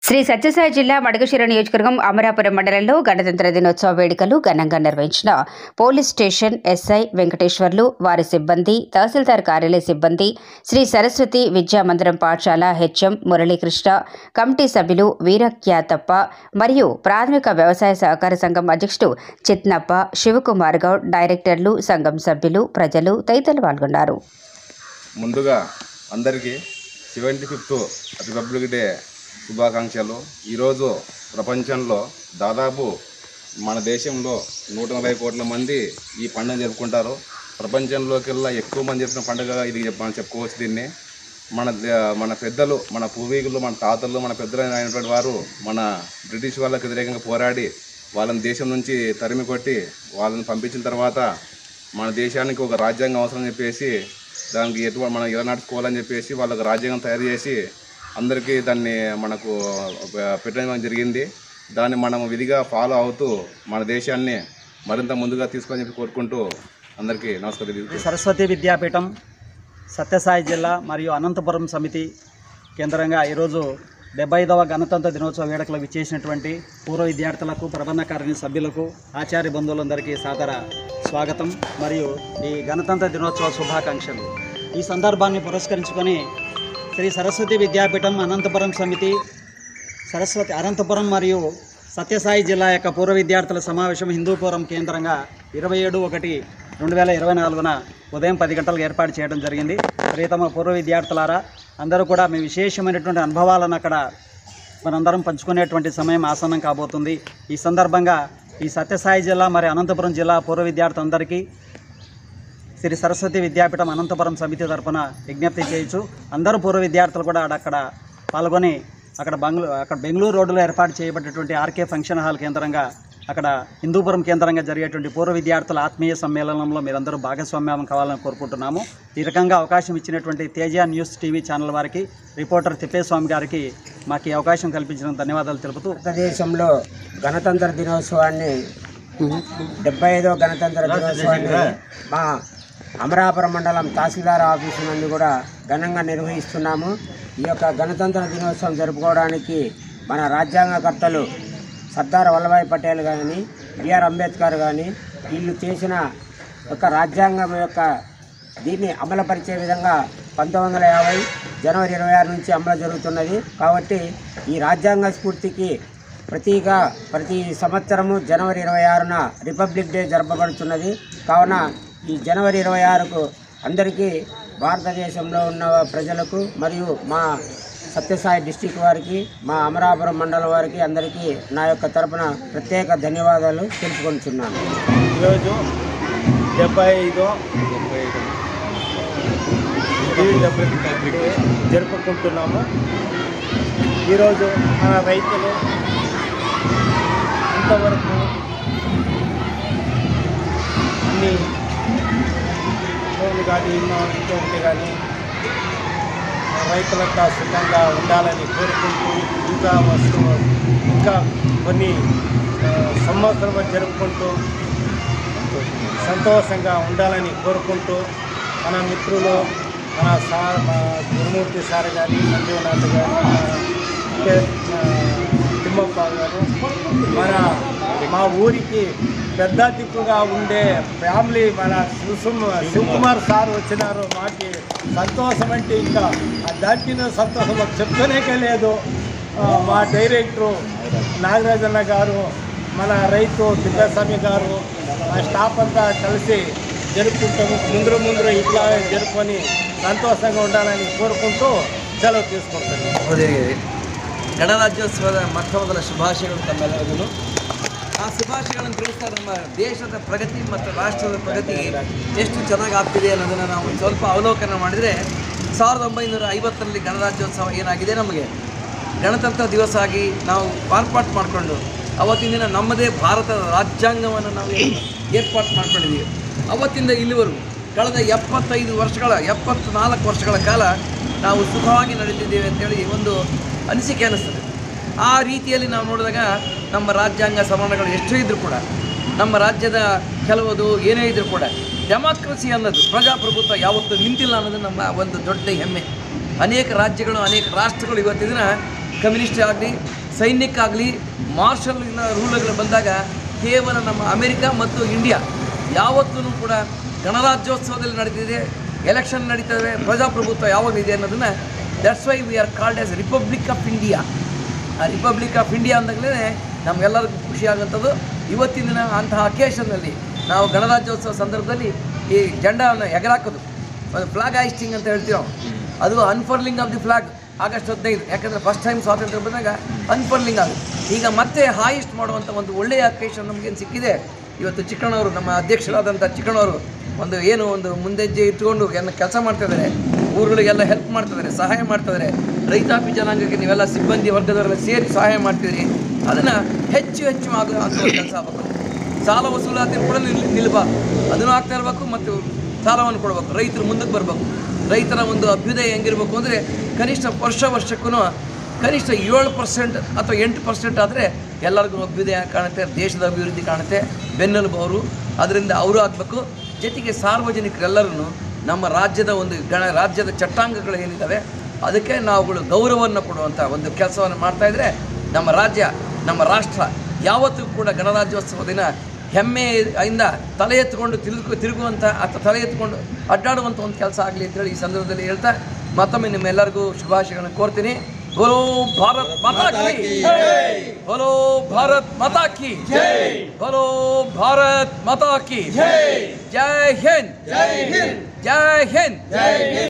శ్రీ సత్యసాయి జిల్లా మడకశిర నియోజకవర్గం అమరాపురం మండలంలో గణతంత్ర దినోత్సవ వేడుకలు ఘనంగా నిర్వహించిన పోలీస్ స్టేషన్ ఎస్ఐ వెంకటేశ్వర్లు, వారి సిబ్బంది, తహసీల్దార్ కార్యాలయ సిబ్బంది, శ్రీ సరస్వతి విద్యామందిరం పాఠశాల హెచ్ఎం మురళీకృష్ణ, కమిటీ సభ్యులు వీరఖ్యాతప్ప మరియు ప్రాథమిక వ్యవసాయ సహకార సంఘం అధ్యక్షుడు చిత్నప్ప, శివకుమార్ గౌడ్, డైరెక్టర్లు, సంఘం సభ్యులు, ప్రజలు తదితరులు పాల్గొన్నారు. ముందుగా అందరికీ 75th రిపబ్లిక్ డే శుభాకాంక్షలు. ఈరోజు ప్రపంచంలో దాదాపు మన దేశంలో 140 కోట్ల మంది ఈ పండుగ జరుపుకుంటారు. ప్రపంచంలోకెల్లా ఎక్కువ మంది చెప్పిన పండుగగా ఇది మనం చెప్పుకోవచ్చు. దీన్ని మన పెద్దలు, మన పూర్వీకులు, మన తాతలు, మన పెద్దలు అయినటువంటి వారు మన బ్రిటిష్ వాళ్ళకి వ్యతిరేకంగా పోరాడి వాళ్ళని దేశం నుంచి తరిమి కొట్టి వాళ్ళని పంపించిన తర్వాత మన దేశానికి ఒక రాజ్యాంగం అవసరం చెప్పేసి దానికి మనం ఎలా నడుచుకోవాలని చెప్పేసి వాళ్ళకి రాజ్యాంగం తయారు చేసి అందరికీ దాన్ని మనకు పెట్టడం జరిగింది. దాన్ని మనం విధిగా ఫాలో అవుతూ మన దేశాన్ని మరింత ముందుగా తీసుకొని చెప్పి కోరుకుంటూ అందరికీ నమస్కారం. సరస్వతి విద్యాపీఠం సత్యసాయి జిల్లా మరియు అనంతపురం సమితి కేంద్రంగా ఈరోజు 75వ గణతంత్ర దినోత్సవ వేడుకలు విచ్చేసినటువంటి పూర్వ విద్యార్థులకు, ప్రబంధకారిణి సభ్యులకు, ఆచార్య బంధువులందరికీ సాదర స్వాగతం మరియు ఈ గణతంత్ర దినోత్సవ శుభాకాంక్షలు. ఈ సందర్భాన్ని పురస్కరించుకొని శ్రీ సరస్వతి విద్యాపీఠం అనంతపురం సమితి అనంతపురం మరియు సత్యసాయి జిల్లా యొక్క పూర్వ విద్యార్థుల సమావేశం హిందూపురం కేంద్రంగా 27/1/2024 ఉదయం 10 గంటలకు ఏర్పాటు చేయడం జరిగింది. ప్రియతమ పూర్వ విద్యార్థులారా, అందరూ కూడా మీ విశేషమైనటువంటి అనుభవాలను అక్కడ మనందరం పంచుకునేటువంటి సమయం ఆసన్నం కాబోతుంది. ఈ సందర్భంగా ఈ సత్యసాయి జిల్లా మరియు అనంతపురం జిల్లా పూర్వ విద్యార్థులందరికీ శ్రీ సరస్వతి విద్యాపీఠం అనంతపురం సమితి తరఫున విజ్ఞప్తి చేయొచ్చు. అందరూ పూర్వ విద్యార్థులు కూడా అక్కడ పాల్గొని అక్కడ బెంగళూరు రోడ్డులో ఏర్పాటు చేయబడినటువంటి ఆర్కే ఫంక్షన్ హాల్ కేంద్రంగా అక్కడ హిందూపురం కేంద్రంగా జరిగేటువంటి పూర్వ విద్యార్థుల ఆత్మీయ సమ్మేళనంలో మీరందరూ భాగస్వామ్యం కావాలని కోరుకుంటున్నాము. ఈ రకంగా అవకాశం ఇచ్చినటువంటి తేజ న్యూస్ టీవీ ఛానల్ వారికి, రిపోర్టర్ తిప్పేస్వామి గారికి మాకు ఈ అవకాశం కల్పించిన ధన్యవాదాలు తెలుపుతూ, భారతదేశంలో గణతంత్ర దినోత్సవాన్ని 75వ గణతంత్ర దినోత్సవాన్ని మా అమరాపురం మండలం తహసీల్దార్ ఆఫీసు నుండి కూడా ఘనంగా నిర్వహిస్తున్నాము. ఈ యొక్క గణతంత్ర దినోత్సవం జరుపుకోవడానికి మన రాజ్యాంగకర్తలు సర్దార్ వల్లభాయ్ పటేల్ కానీ, బిఆర్ అంబేద్కర్ కానీ వీళ్ళు చేసిన యొక్క రాజ్యాంగం యొక్క దీన్ని అమలుపరిచే విధంగా 1950 జనవరి 26 నుంచి అమలు జరుగుతున్నది. కాబట్టి ఈ రాజ్యాంగ స్ఫూర్తికి ప్రతి సంవత్సరము జనవరి 26న రిపబ్లిక్ డే జరపబడుతున్నది. కావున ఈ జనవరి 26కు అందరికీ భారతదేశంలో ఉన్న ప్రజలకు మరియు మా సత్యసాయి డిస్టిక్ వారికి, మా అమరాపురం మండలం వారికి అందరికీ నా యొక్క తరపున ప్రత్యేక ధన్యవాదాలు తెలుపుకుంటున్నాను. ఈరోజు 75వ జరుపుకుంటున్నాము. ఈరోజు మన రైతులు ఇంతవరకు అన్ని లోన్లు కానీ ఇంకొకటి కానీ రైతులంతా సుఖంగా ఉండాలని కోరుకుంటూ ఇంకా కొన్ని సంవత్సరాలు జరుపుకుంటూ సంతోషంగా ఉండాలని కోరుకుంటూ మన మిత్రులు, మన గురుమూర్తి సార్ కానీ, సంజీవనాథ్ గారు, తిమ్మప్ప గారు, మా ఊరికి పెద్ద దిక్కుగా ఉండే ఫ్యామిలీ మన శివకుమార్ సార్ వచ్చినారు. మాకు సంతోషం అంటే ఇంకా దాటిన సంతోషం చెప్తూనే లేదు. మా డైరెక్టరు నాగరాజన్న గారు, మన రైతు తిప్పేస్వామి గారు, మా స్టాఫ్ అంతా కలిసి జరుపుకుంటాము. ముందు ఇట్లా జరుపుకొని సంతోషంగా ఉండాలని కోరుకుంటూ సెలవు తీసుకుంటాను. ಗಣರಾಜ್ಯೋತ್ಸವದ ಮೊದಲ ಶುಭಾಶಯಗಳು ತಮ್ಮೆಲ್ಲರಿಗೂ. ಆ ಶುಭಾಶಯಗಳನ್ನು ತಿಳಿಸ್ತಾರೆ ನಮ್ಮ ದೇಶದ ಪ್ರಗತಿ ಮತ್ತು ರಾಷ್ಟ್ರದ ಪ್ರಗತಿ ಎಷ್ಟು ಚೆನ್ನಾಗಿ ಆಗ್ತಿದೆ ಅನ್ನೋದನ್ನು ನಾವು ಸ್ವಲ್ಪ ಅವಲೋಕನ ಮಾಡಿದರೆ 1950ರಲ್ಲಿ ಗಣರಾಜ್ಯೋತ್ಸವ ಏನಾಗಿದೆ, ನಮಗೆ ಗಣತಂತ್ರ ದಿವಸ ಆಗಿ ನಾವು ಮಾರ್ಪಾಟು ಮಾಡಿಕೊಂಡು ಅವತ್ತಿನ ದಿನ ನಮ್ಮದೇ ಭಾರತದ ರಾಜ್ಯಾಂಗವನ್ನು ನಾವು ಏರ್ಪಾಟು ಮಾಡ್ಕೊಂಡಿದ್ದೀವಿ. ಅವತ್ತಿಂದ ಇಲ್ಲಿವರೆಗೂ ಕಳೆದ 74 ವರ್ಷಗಳ ಕಾಲ ನಾವು ಸುಖವಾಗಿ ನಡೆದಿದ್ದೇವೆ ಅಂತೇಳಿ ಒಂದು ಅನಿಸಿಕೆ ಅನ್ನಿಸ್ತದೆ. ಆ ರೀತಿಯಲ್ಲಿ ನಾವು ನೋಡಿದಾಗ ನಮ್ಮ ರಾಜ್ಯಾಂಗ ಸವರಣಗಳು ಎಷ್ಟೇ ಇದ್ದರೂ ಕೂಡ, ನಮ್ಮ ರಾಜ್ಯದ ಕೆಲವುದು ಏನೇ ಇದ್ದರೂ ಕೂಡ ಡೆಮಾಕ್ರಸಿ ಅನ್ನೋದು, ಪ್ರಜಾಪ್ರಭುತ್ವ ಯಾವತ್ತೂ ನಿಂತಿಲ್ಲ ಅನ್ನೋದು ನಮ್ಮ ಒಂದು ದೊಡ್ಡ ಹೆಮ್ಮೆ. ಅನೇಕ ರಾಜ್ಯಗಳು, ಅನೇಕ ರಾಷ್ಟ್ರಗಳು ಇವತ್ತಿನ ಕಮ್ಯುನಿಸ್ಟ್ ಆಗಲಿ ಸೈನ್ಯಕ್ಕಾಗಲಿ ಮಾರ್ಷಲ್ ರೂಲ್ಗಳು ಬಂದಾಗ ಕೇವಲ ನಮ್ಮ ಅಮೆರಿಕ ಮತ್ತು ಇಂಡಿಯಾ ಯಾವತ್ತೂ ಕೂಡ ಗಣರಾಜ್ಯೋತ್ಸವದಲ್ಲಿ ನಡೆದಿದೆ, ಎಲೆಕ್ಷನ್ ನಡೀತದೆ, ಪ್ರಜಾಪ್ರಭುತ್ವ ಯಾವಾಗಲಿದೆ ಅನ್ನೋದನ್ನು that's why we are called as republic of India. ಆ ರಿಪಬ್ಲಿಕ್ ಆಫ್ ಇಂಡಿಯಾ ಅಂದಾಗಲೇ ನಮಗೆಲ್ಲರಿಗೂ ಖುಷಿಯಾಗುವಂಥದ್ದು. ಇವತ್ತಿನ ದಿನ ಅಂತಹ ಅಕೇಶನ್ನಲ್ಲಿ ನಾವು ಗಣರಾಜ್ಯೋತ್ಸವ ಸಂದರ್ಭದಲ್ಲಿ ಈ ಜೆಂಡಾವನ್ನು ಎಗರಾಕೋದು, ಒಂದು ಫ್ಲಾಗ್ ಹಾಯಿಸ್ಟಿಂಗ್ ಅಂತ ಹೇಳ್ತೀವಿ ನಾವು, ಅದು unfurling of the flag August 15, ಯಾಕಂದರೆ ಫಸ್ಟ್ ಟೈಮ್ ಸ್ವಾತಂತ್ರ್ಯ ಬಂದಾಗ ಅನ್ಫರ್ಲಿಂಗ್ ಆಗುತ್ತೆ. ಈಗ ಮತ್ತೆ ಹಾಯಿಸ್ಟ್ ಮಾಡುವಂಥ ಒಂದು ಒಳ್ಳೆಯ ಅಕೇಶನ್ ನಮಗೇನು ಸಿಕ್ಕಿದೆ. ಇವತ್ತು ಚಿಕ್ಕಣ್ಣವರು, ನಮ್ಮ ಅಧ್ಯಕ್ಷರಾದಂಥ ಚಿಕ್ಕಣ್ಣವರು ಒಂದು ಮುಂದೆಜ್ಜೆ ಇಟ್ಕೊಂಡು ಕೆಲಸ ಮಾಡ್ತಾಯಿದ್ದಾರೆ, ಊರುಗಳಿಗೆಲ್ಲ ಹೆಲ್ಪ್ ಮಾಡ್ತಿದ್ದಾರೆ, ಸಹಾಯ ಮಾಡ್ತಿದ್ದಾರೆ. ರೈತಾಪಿ ಜನಾಂಗಕ್ಕೆ ನೀವೆಲ್ಲ ಸಿಬ್ಬಂದಿ ವರ್ಗದವರೆಲ್ಲ ಸೇರಿ ಸಹಾಯ ಮಾಡ್ತಿದ್ದೀರಿ. ಅದನ್ನು ಹೆಚ್ಚು ಆಗುವಂಥ ಕೆಲಸ ಆಗಬೇಕು. ಸಾಲ ವಸೂಲಾತಿ ಕೂಡ ನಿಲ್ಲಬಾರ್ದು, ಅದನ್ನು ಆಗ್ತಾ ಇರಬೇಕು ಮತ್ತು ಸಾಲವನ್ನು ಕೊಡಬೇಕು. ರೈತರು ಮುಂದಕ್ಕೆ ಬರಬೇಕು. ರೈತರ ಒಂದು ಅಭ್ಯುದಯ ಹೆಂಗಿರಬೇಕು ಅಂದರೆ ಕನಿಷ್ಠ ವರ್ಷಕ್ಕೂ ಕನಿಷ್ಠ 7% ಅಥವಾ 8% ಆದರೆ ಎಲ್ಲರಿಗೂ ಅಭ್ಯುದಯ ಕಾಣುತ್ತೆ, ದೇಶದ ಅಭಿವೃದ್ಧಿ ಕಾಣುತ್ತೆ. ಬೆನ್ನೆಲುಬು ಅವರು, ಅದರಿಂದ ಅವರು ಆಗಬೇಕು. ಜೊತೆಗೆ ಸಾರ್ವಜನಿಕರೆಲ್ಲರೂ ನಮ್ಮ ರಾಜ್ಯದ ರಾಜ್ಯದ ಚಟ್ಟಾಂಗಗಳು ಏನಿದ್ದಾವೆ ಅದಕ್ಕೆ ನಾವುಗಳು ಗೌರವವನ್ನು ಕೊಡುವಂಥ ಒಂದು ಕೆಲಸವನ್ನು ಮಾಡ್ತಾಯಿದ್ರೆ ನಮ್ಮ ರಾಜ್ಯ, ನಮ್ಮ ರಾಷ್ಟ್ರ ಯಾವತ್ತೂ ಕೂಡ ಗಣರಾಜ್ಯೋತ್ಸವ ದಿನ ಹೆಮ್ಮೆಯಿಂದ ತಲೆ ಎತ್ಕೊಂಡು ತಿರುಗುವಂಥ ಅಥವಾ ತಲೆ ಎತ್ಕೊಂಡು ಅಡ್ಡಾಡುವಂಥ ಒಂದು ಕೆಲಸ ಆಗಲಿ ಅಂತೇಳಿ ಈ ಸಂದರ್ಭದಲ್ಲಿ ಹೇಳ್ತಾ ಮತ್ತೊಮ್ಮೆ ನಿಮ್ಮೆಲ್ಲರಿಗೂ ಶುಭಾಶಯಗಳನ್ನು ಕೋರ್ತೀನಿ. बोलो भारत माता की जय, बोलो भारत माता की जय, बोलो भारत माता की जय, जय हिंद, जय हिंद, जय हिंद, जय हिंद।